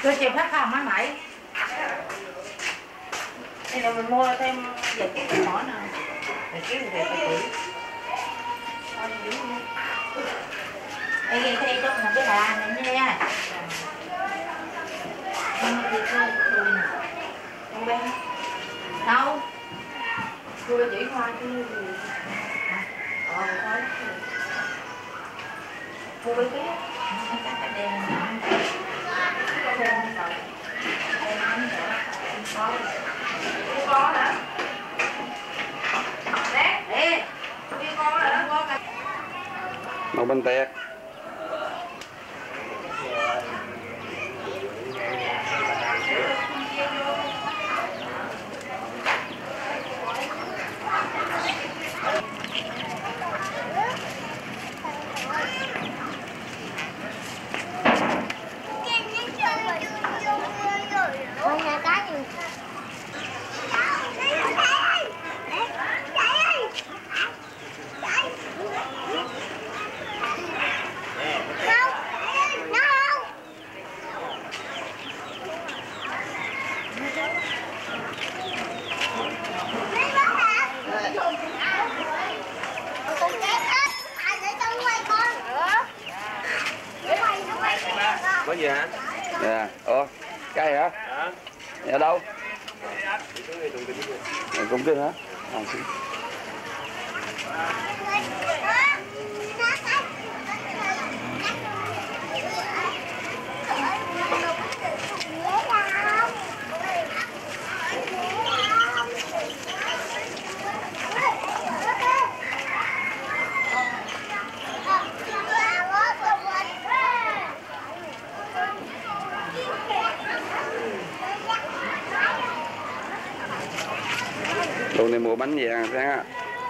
Tôi chịu hết không á mày? Đây là mình mua thêm dịch cái mỏ nào. Để kiếm về cái tỷ. Đây thì cho một cái bàn này nha. Không thì thôi, không bên. Đâu? Tôi chỉ hoa chứ. Thôi. Mua cái kia. Các cái đèn nhỏ. Có hả? Đấy, con hả? Màu bánh tét. Có gì hả? Dạ. Ủa, cây hả? Dạ. Ở đâu? Cũng kinh hả? Đồ này mua bánh vàng sáng á.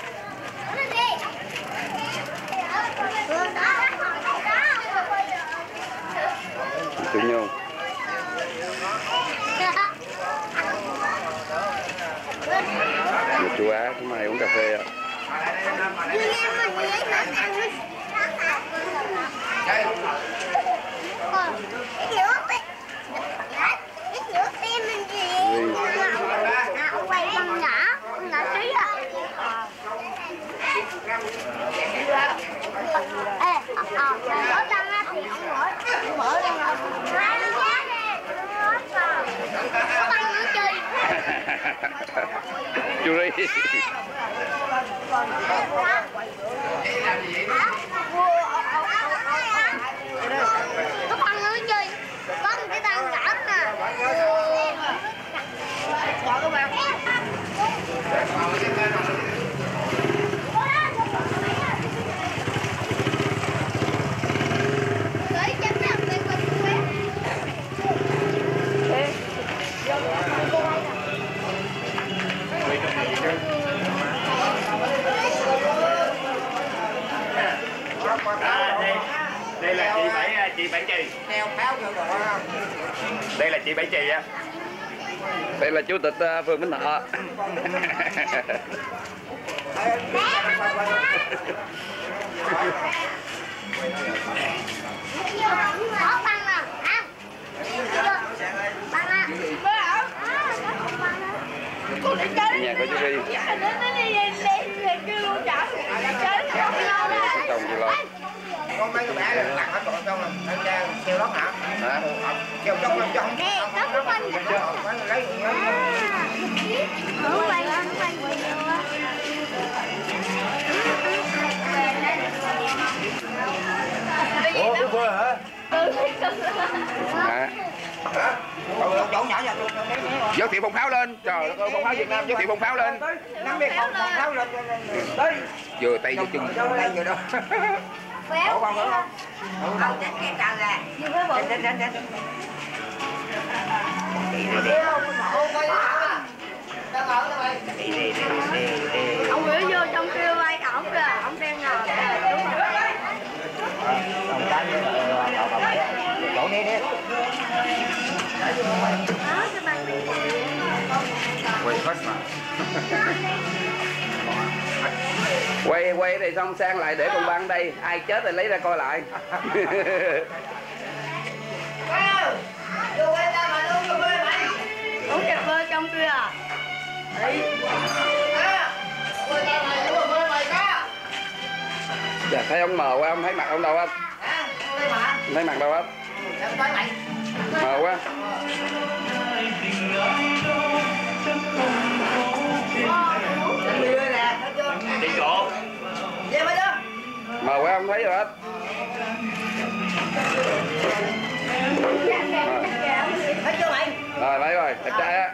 Chủ nhung. Một chú Á, chúng mày uống cà phê ạ. Chú Ri. Có con nữa gì? Có một cái bàn gạo nè. Đây là chị Bảy Trì. Đây là chị Bảy Trì á. Đây là chủ tịch phường Vĩnh Thọ. Nhà của chú Ri. Chồng chị lo. Có mấy cái bẻ là lặt hết còn không là kêu lót hả? Hả? Kêu trong làm trong. Nè, có của mình. Lấy ủa, cái phơi hả? Hả? Chỗ nhỏ nha. Giới thiệu bông pháo lên. Trời ơi, bông pháo Việt Nam giới thiệu bông pháo lên. Nắm biết bông pháo lên. Tới. Vừa tay vừa chân. Đây vừa đâu. Ủa bông phải không? Đâu đến cái trà là. Đến. Ông Nguyễn vô trong kêu ai ổng kìa, ông đang ngồi kìa, đúng rồi. Ông cái bà Bảy chỗ này đi. Đó, cái bàn này. Quay hết mà. Quay thì xong sang lại để con băng đây, ai chết thì lấy ra coi lại. Uống cà phê trong kia à? Dạ, thấy ông mờ quá, ông thấy mặt ông đâu anh? Không thấy mặt đâu hết. Mờ quá. Đi chỗ. Mờ quá không thấy rồi hết. Rồi lấy rồi, đẹp trai á.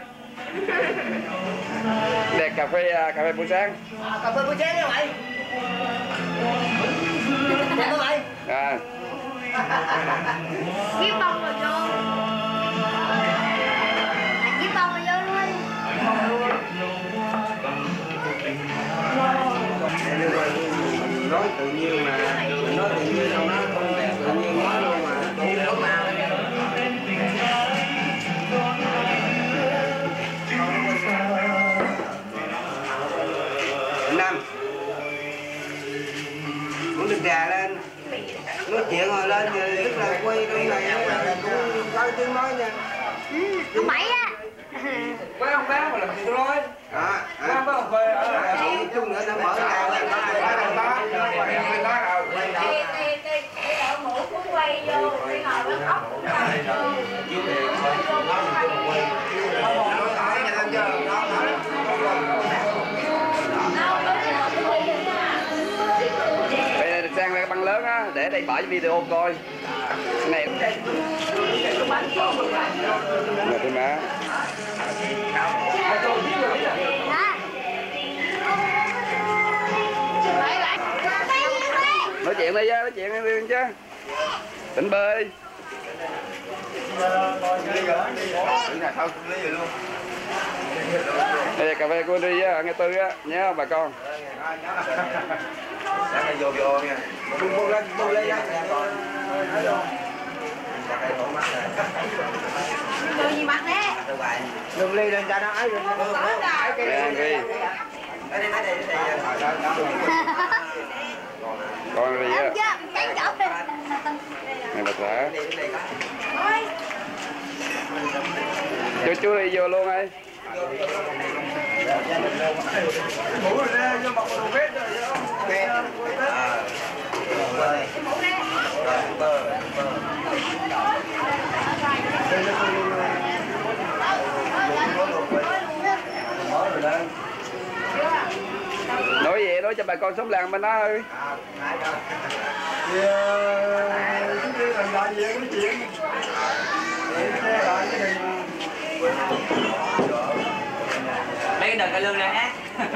Đẹp cà phê buổi sáng. Cà phê buổi sáng nha mày. Đẹp không mày? À. Giết bông rồi vô. Giết bông rồi vô luôn. Nói tự nhiên mà, nói tự nhiên đâu nó không đẹp, tự nhiên nói luôn mà không có mau. Năm muốn được gà lên nói chuyện rồi lên tức là quay trong này là cũng có tiếng nói nha. Ông Bảy á. Quay ông bé mà làm gì thôi. Quay ông phê ở chung nữa nó mở ra là Bây giờ sang ra cái băng lớn á, để đây bỏ cho video coi. Cái này mệt thôi mà. Nói chuyện đi, nói chuyện đi chứ. Tỉnh bơi. Đây là cà phê của đi á, nghe Tư á, nhớ không bà con? Sáng vô vô nha. Bung lên ra. Đồ gì mặt nè. Đừng ly lên cho nó ấy rồi. Nè anh Ghi. Con đi á. Này bà xã. Chú đi vô luôn ấy. Mũ rồi nè, vô mặc đồ vest rồi Nói gì nói cho bà con sống làng bên đó ơi. Lấy cái đợt cà lương này hát.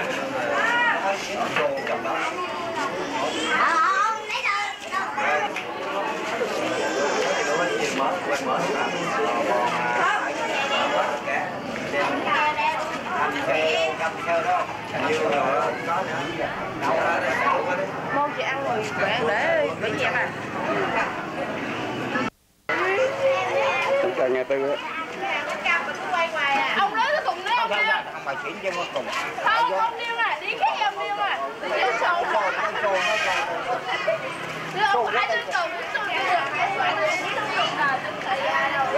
Môn chị ăn rồi khỏe để dẹp à. Chúng ta nghe Tư á. Ông nói nó cùng đấy ông điêu. không mà chuyển cho cùng. Không, ông điêu à, đi khác em điêu à. Điêu sầu. Đưa ông phải đưa cầu đến sầu điêu được. Phải phải đưa đi đâu được à, tính tự ra đâu.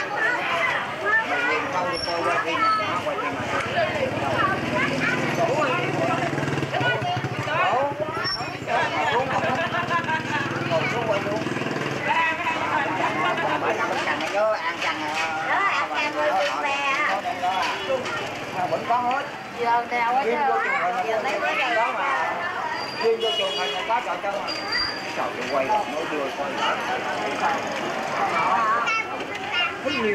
Vẫn có hết. Giờ đèo quá chứ. Giờ lấy cái đèo đó mà. Riêng vô trường này có trò chơi mà. Trời ơi, quay rồi nó đưa coi lỡ. Thấy nhiều.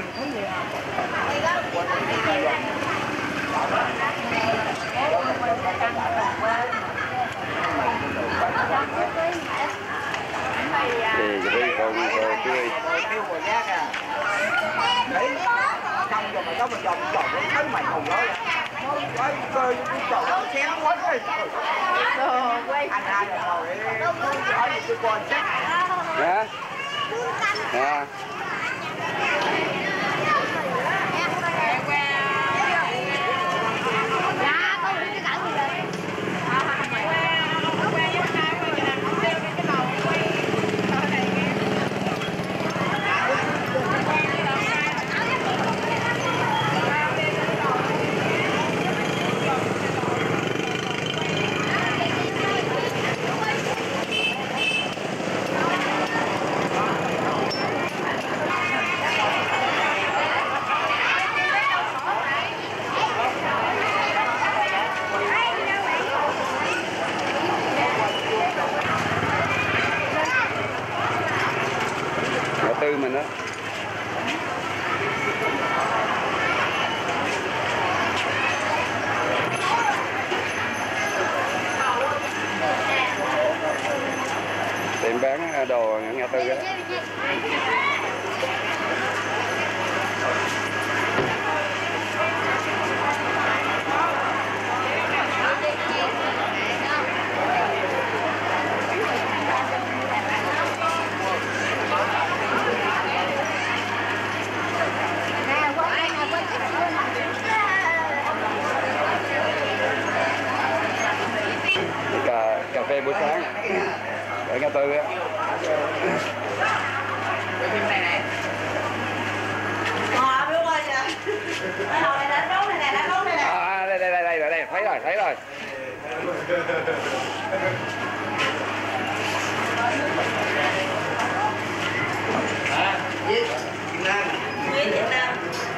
Thì đi con tươi. Kêu rồi giác à. Đấy. Xong rồi mày có một vòng tròn để thấy mày hùng đó. Quay cười tròn nó xém hết rồi. Anh hai rồi ngồi để hỏi gì tôi coi chắc. Hả? Nè. bán đồ ngã tư đó. Cà phê buổi sáng ở ngã tư á. Đây, thấy rồi. Việt Nam.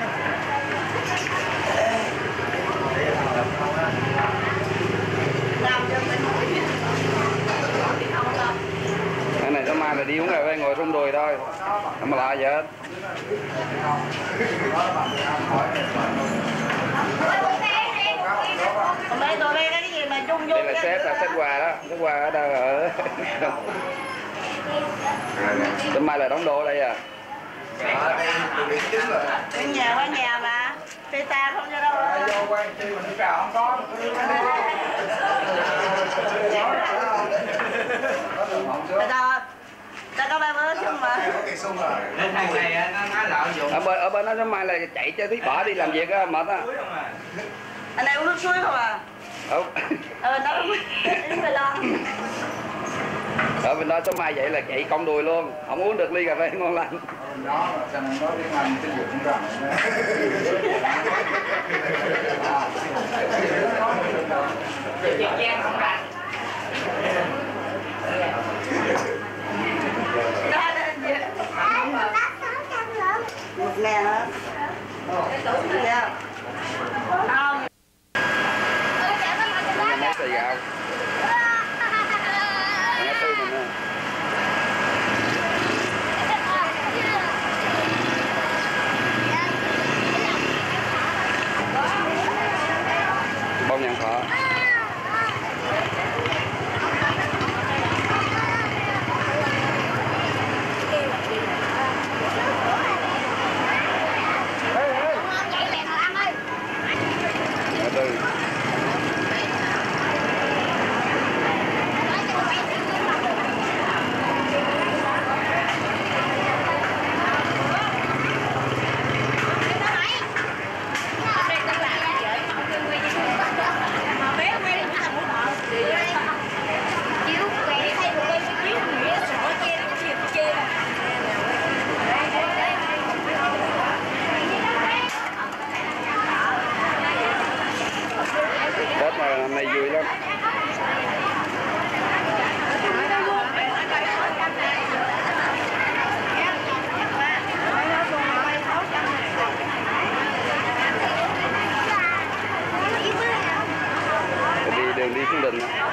Cái này sáng mai là đi uống cà phê ngồi rung đùi thôi, không mà lạ gì hết. Tụi bay cái gì mà chung vô. Đây là xếp quà đó, xếp quà ở đâu ở. Sáng mai là đóng đồ ở đây à. Qua nhà mà. Tê ta không cho đâu. Vô quay chi mình đi cào không có. Ta có 3 bữa xong mà. Nên thằng này nó lợi dụng. Ở bên nó sáng mai là chạy cho tí bỏ đi làm việc á, mệt á. Anh này uống nước suối không à? Đúng. Nó uống về lo. Ở bên đó sáng mai vậy là chạy cong đùi luôn, không uống được ly cà phê ngon lành. Đó là sao nói tiếng Anh tiếng Việt cũng rành. Giang không rành. Một ngàn hả? Dạ. Không. Mấy xì gạo. Ngã tư mình nè. Bông nhãn thọ. Ngã tư. Tết này năm nay vui lắm. Đi đường đi xuống đình.